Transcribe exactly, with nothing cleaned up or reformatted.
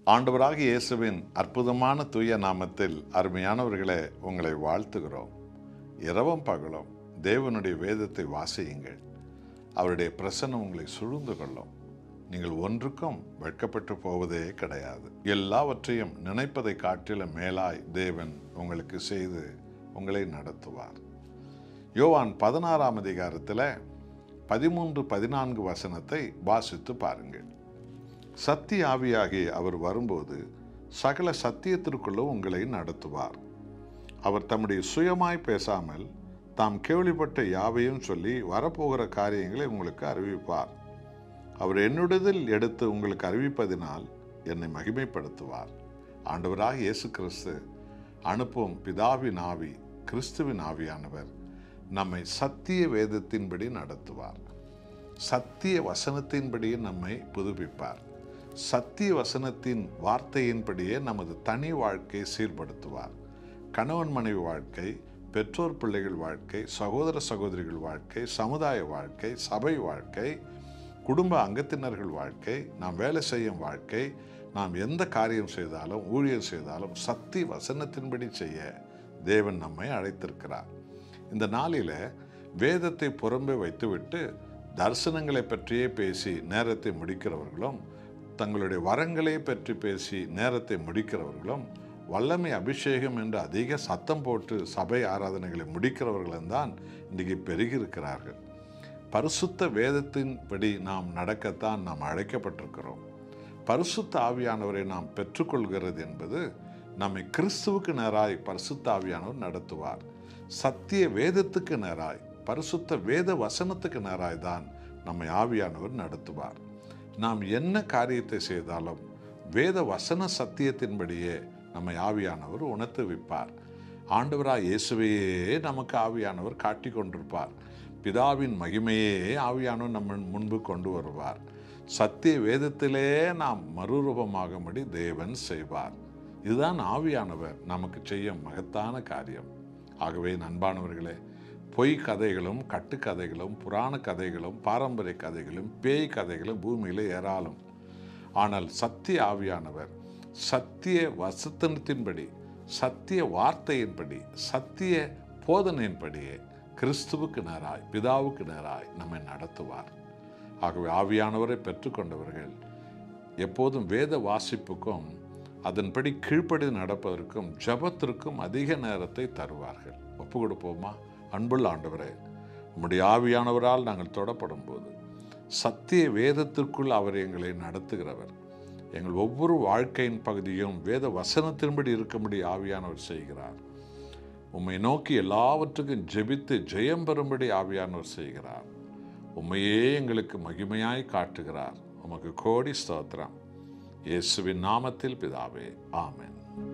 ஆண்டவராகிய இயேசுவின் அற்புதமான தூய நாமத்தில் அருமையானவர்களே, உங்களை வாழ்த்துகிறோம். இரவும் பகலும் தேவனுடைய வேதத்தை வாசியுங்கள். அவருடைய பிரசன்னம் உங்களை சூழ்ந்து கொள்ளும். நீங்கள் ஒன்றுக்கும் வெட்கப்பட்டு போவதே கிடையாது. எல்லாவற்றையும் நினைப்பதை காட்டிலும் மேலாய் தேவன் உங்களுக்கு செய்து உங்களை நடத்துவார். யோவான் பதினாறாம் அதிகாரத்தில் பதிமூன்று பதினான்கு வசனத்தை வாசித்து பாருங்கள். சத்திய ஆவியாகி அவர் வரும்போது சகல சத்தியத்திற்குள்ளும் உங்களை நடத்துவார். அவர் தம்முடைய சுயமாய் பேசாமல் தாம் கேள்விப்பட்ட யாவையும் சொல்லி வரப்போகிற காரியங்களை உங்களுக்கு அறிவிப்பார். அவர் என்னுடையதில் எடுத்து உங்களுக்கு அறிவிப்பதினால் என்னை மகிமைப்படுத்துவார். ஆண்டவராக இயேசு கிறிஸ்து அனுப்பும் பிதாவின் ஆவி, கிறிஸ்துவின் ஆவியானவர் நம்மை சத்திய வேதத்தின்படி நடத்துவார். சத்திய வசனத்தின்படியே நம்மை புதுப்பிப்பார். சத்திய வசனத்தின் வார்த்தையின்படியே நமது தனி வாழ்க்கையை சீர்படுத்துவார். கணவன் மனைவி வாழ்க்கை, பெற்றோர் பிள்ளைகள் வாழ்க்கை, சகோதர சகோதரிகள் வாழ்க்கை, சமுதாய வாழ்க்கை, சபை வாழ்க்கை, குடும்ப அங்கத்தினர்கள் வாழ்க்கை, நாம் வேலை செய்யும் வாழ்க்கை, நாம் எந்த காரியம் செய்தாலும் ஊழியம் செய்தாலும் சத்திய வசனத்தின்படி செய்ய தேவன் நம்மை அழைத்திருக்கிறார். இந்த நாளில் வேதத்தை புறம்பே வைத்துவிட்டு தரிசனங்களை பற்றியே பேசி நேரத்தை முடிக்கிறவர்களும், தங்களுடைய வரங்களை பற்றி பேசி நேரத்தை முடிக்கிறவர்களும், வல்லமை அபிஷேகம் என்று அதிக சத்தம் போட்டு சபை ஆராதனைகளை முடிக்கிறவர்களும் தான் இன்றைக்கு பெருகியிருக்கிறார்கள். பரிசுத்த வேதத்தின்படி நாம் நடக்கத்தான் நாம் அழைக்கப்பட்டிருக்கிறோம். பரிசுத்த ஆவியானவரை நாம் பெற்றுக்கொள்கிறது என்பது நம்மை கிறிஸ்துவுக்கு நேராய் பரிசுத்த ஆவியானவர் நடத்துவார். சத்திய வேதத்துக்கு நேராய், பரிசுத்த வேத வசனத்துக்கு நேராய் தான் நம்மை ஆவியானவர் நடத்துவார். நாம் என்ன காரியத்தை செய்தாலும் வேத வசன சத்தியத்தின்படியே நம்மை ஆவியானவர் உணர்த்துவிப்பார். ஆண்டவராக இயேசுவையே நமக்கு ஆவியானவர் காட்டி கொண்டிருப்பார். பிதாவின் மகிமையே ஆவியானவர் நம்ம முன்பு கொண்டு வருவார். சத்திய வேதத்திலே நாம் மறுரூபமாகும்படி தேவன் செய்வார். இதுதான் ஆவியானவர் நமக்கு செய்யும் மகத்தான காரியம். ஆகவே அன்பானவர்களே, பொய் கதைகளும் கட்டுக்கதைகளும் புராண கதைகளும் பாரம்பரிய கதைகளும் பேய் கதைகளும் பூமியில் ஏராளம். ஆனால் சத்திய ஆவியானவர் சத்திய வசனத்தின்படி, சத்திய வார்த்தையின்படி, சத்திய போதனையின்படியே கிறிஸ்துவுக்கு நேராய், பிதாவுக்கு நேராய் நம்மை நடத்துவார். ஆகவே ஆவியானவரை பெற்றுக்கொண்டவர்கள் எப்போதும் வேத வாசிப்புக்கும் அதன்படி கீழ்ப்படி நடப்பதற்கும் ஜபத்திற்கும் அதிக நேரத்தை தருவார்கள். ஒப்பு கொடுப்போமா? அன்புள்ள ஆண்டவரே, உம்முடைய ஆவியானவரால் நாங்கள் தொடப்படும் போது சத்திய வேதத்திற்குள் அவர் எங்களை நடத்துகிறவர். எங்கள் ஒவ்வொரு வாழ்க்கையின் பகுதியும் வேத வசனத்தின்படி இருக்கும்படி ஆவியானவர் செய்கிறார். உம்மை நோக்கி எல்லாவற்றுக்கும் ஜெபித்து ஜெயம் பெறும்படி ஆவியானவர் செய்கிறார். உம்மையே எங்களுக்கு மகிமையாய் காட்டுகிறார். உமக்கு கோடி ஸ்தோத்திரம். இயேசுவின் நாமத்தில் பிதாவே, ஆமென்.